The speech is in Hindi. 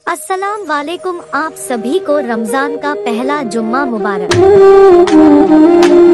अस्सलाम वालेकुम, आप सभी को रमजान का पहला जुम्मा मुबारक।